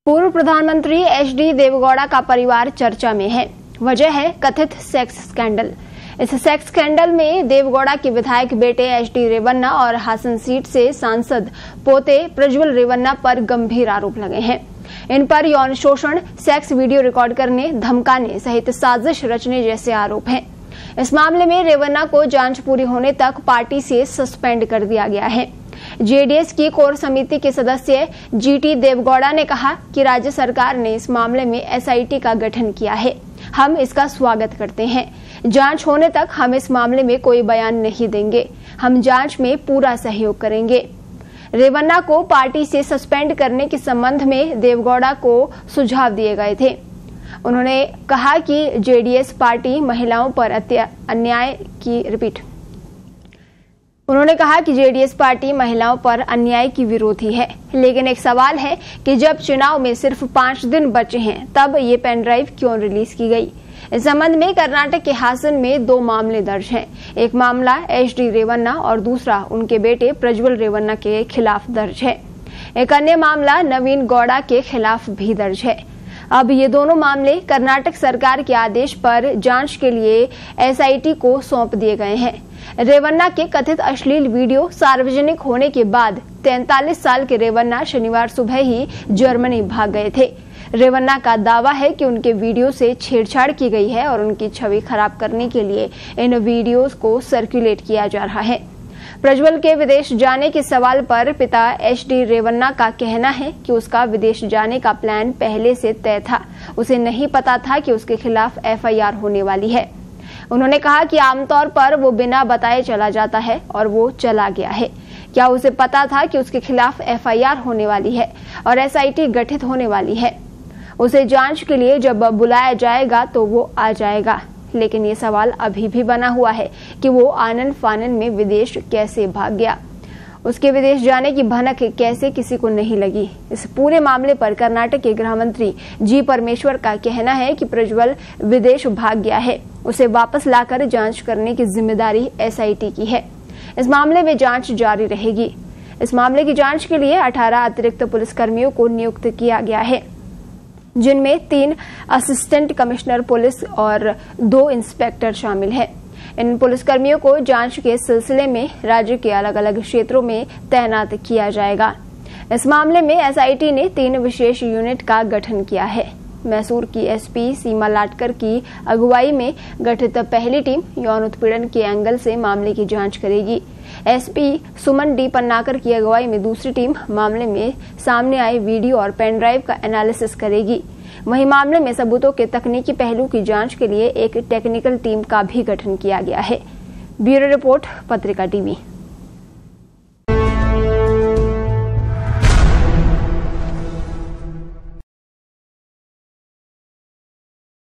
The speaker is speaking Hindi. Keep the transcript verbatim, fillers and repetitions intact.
पूर्व प्रधानमंत्री एच डी देवेगौड़ा का परिवार चर्चा में है। वजह है कथित सेक्स स्कैंडल। इस सेक्स स्कैंडल में देवेगौड़ा के विधायक बेटे एच डी रेवन्ना और हासन सीट से सांसद पोते प्रज्वल रेवन्ना पर गंभीर आरोप लगे हैं। इन पर यौन शोषण, सेक्स वीडियो रिकॉर्ड करने, धमकाने सहित साजिश रचने जैसे आरोप हैं। इस मामले में रेवन्ना को जांच पूरी होने तक पार्टी से सस्पेंड कर दिया गया है। जेडीएस की कोर समिति के सदस्य जीटी देवेगौड़ा ने कहा कि राज्य सरकार ने इस मामले में एसआईटी का गठन किया है। हम इसका स्वागत करते हैं। जांच होने तक हम इस मामले में कोई बयान नहीं देंगे। हम जांच में पूरा सहयोग करेंगे। रेवन्ना को पार्टी से सस्पेंड करने के संबंध में देवेगौड़ा को सुझाव दिए गए थे। उन्होंने कहा कि जेडीएस पार्टी महिलाओं पर अन्याय की रिपीट उन्होंने कहा कि जेडीएस पार्टी महिलाओं पर अन्याय की विरोधी है, लेकिन एक सवाल है कि जब चुनाव में सिर्फ पांच दिन बचे हैं तब ये पेन ड्राइव क्यों रिलीज की गई। इस संबंध में कर्नाटक के हासन में दो मामले दर्ज हैं। एक मामला एच डी रेवन्ना और दूसरा उनके बेटे प्रज्वल रेवन्ना के खिलाफ दर्ज है। एक अन्य मामला नवीन गौड़ा के खिलाफ भी दर्ज है। अब ये दोनों मामले कर्नाटक सरकार के आदेश पर जांच के लिए एसआईटी को सौंप दिए गए हैं। रेवन्ना के कथित अश्लील वीडियो सार्वजनिक होने के बाद तैंतालीस साल के रेवन्ना शनिवार सुबह ही जर्मनी भाग गए थे। रेवन्ना का दावा है कि उनके वीडियो से छेड़छाड़ की गई है और उनकी छवि खराब करने के लिए इन वीडियोस को सर्कुलेट किया जा रहा है। प्रज्वल के विदेश जाने के सवाल पर पिता एच डी रेवन्ना का कहना है कि उसका विदेश जाने का प्लान पहले से तय था। उसे नहीं पता था कि उसके खिलाफ एफआईआर होने वाली है। उन्होंने कहा कि आमतौर पर वो बिना बताए चला जाता है और वो चला गया है। क्या उसे पता था कि उसके खिलाफ एफआईआर होने वाली है और एसआईटी गठित होने वाली है? उसे जांच के लिए जब बुलाया जाएगा तो वो आ जाएगा, लेकिन ये सवाल अभी भी बना हुआ है कि वो आनन फानन में विदेश कैसे भाग गया। उसके विदेश जाने की भनक कैसे किसी को नहीं लगी। इस पूरे मामले पर कर्नाटक के गृह मंत्री जी परमेश्वर का कहना है कि प्रज्वल विदेश भाग गया है। उसे वापस लाकर जांच करने की जिम्मेदारी एसआईटी की है। इस मामले में जांच जारी रहेगी। इस मामले की जांच के लिए अठारह अतिरिक्त पुलिसकर्मियों को नियुक्त किया गया है, जिनमें तीन असिस्टेंट कमिश्नर पुलिस और दो इंस्पेक्टर शामिल हैं। इन पुलिसकर्मियों को जांच के सिलसिले में राज्य के अलग अलग क्षेत्रों में तैनात किया जाएगा। इस मामले में एसआईटी ने तीन विशेष यूनिट का गठन किया है। मैसूर की एसपी सीमा लाटकर की अगुवाई में गठित पहली टीम यौन उत्पीड़न के एंगल से मामले की जांच करेगी। एसपी सुमन डी पन्नाकर की अगुवाई में दूसरी टीम मामले में सामने आए वीडियो और पेन ड्राइव का एनालिसिस करेगी। वहीं मामले में सबूतों के तकनीकी पहलू की जांच के लिए एक टेक्निकल टीम का भी गठन किया गया है। Bureau report, Patrika TV.